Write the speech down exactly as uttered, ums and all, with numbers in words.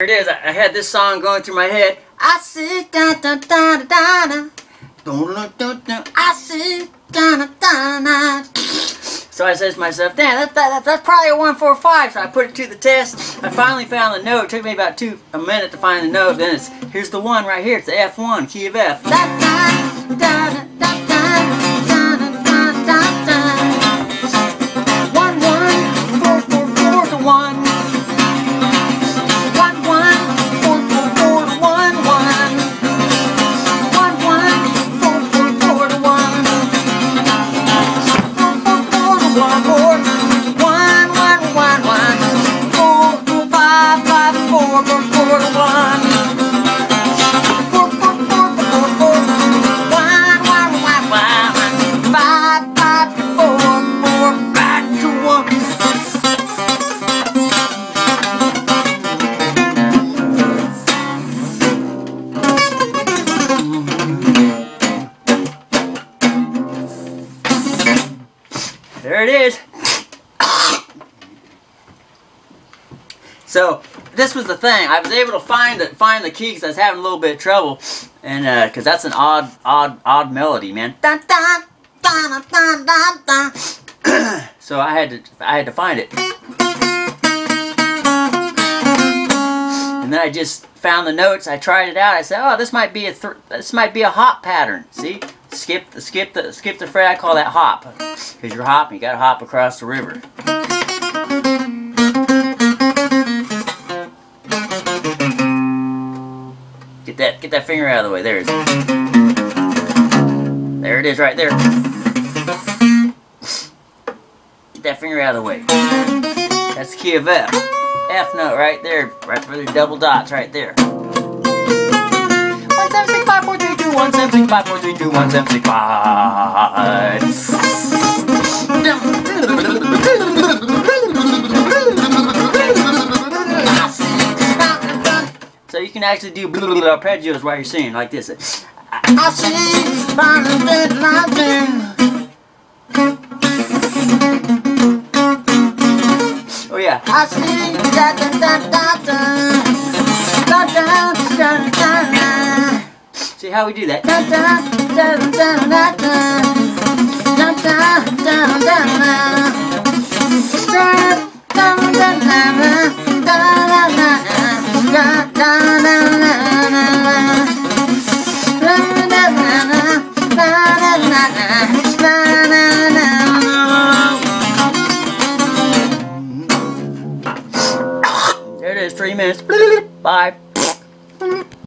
Here it is. I, I had this song going through my head. I see da da da da da da. Da, da, da. I see da da da da. So I says to myself, damn, that, that, that's probably a one four five. So I put it to the test. I finally found the note. It took me about two a minute to find the note. Then it's here's the one right here. It's the F one, key of F. Da, da, da, da, da, da. There it is. So this was the thing. I was able to find the find the key because I was having a little bit of trouble, and because uh, that's an odd, odd, odd melody, man. Dun, dun, dun, dun, dun, dun. So I had to I had to find it, and then I just found the notes. I tried it out. I said, "Oh, this might be a th this might be a hop pattern." See. Skip the skip the skip the fret. I call that hop, because you're hopping. You gotta hop across the river. Get that get that finger out of the way. There it is. There it is, right there. Get that finger out of the way. That's the key of F. F note right there, right where the double dots, right there. One seven six five four three two one seven six five four three two one seven six five. So you can actually do arpeggios while you're singing like this. I see oh yeah. I see da da da da da da da da da. See how we do that? Da da da da da da da da da There it is, three minutes. Bye.